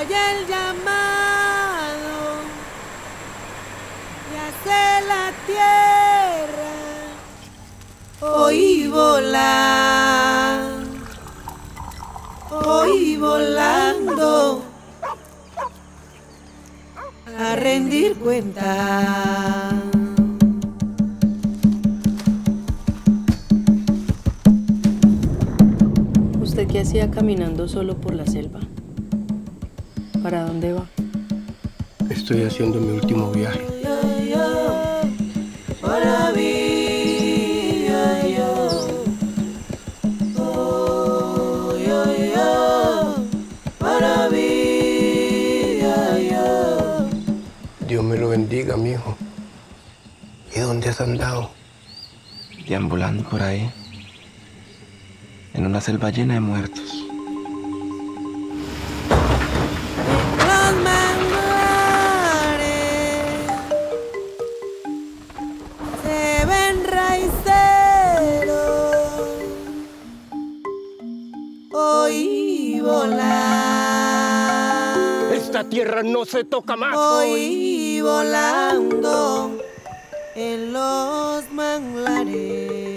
oye el llamado y hace la tierra, oí volando a rendir cuenta. ¿Usted qué hacía caminando solo por la selva? ¿Para dónde va? Estoy haciendo mi último viaje. Dios me lo bendiga, mijo. ¿Y dónde has andado? Deambulando por ahí, en una selva llena de muertos. Los manglares se ven raiceros, oí volar. ¡Esta tierra no se toca más! Oí volando en los manglares.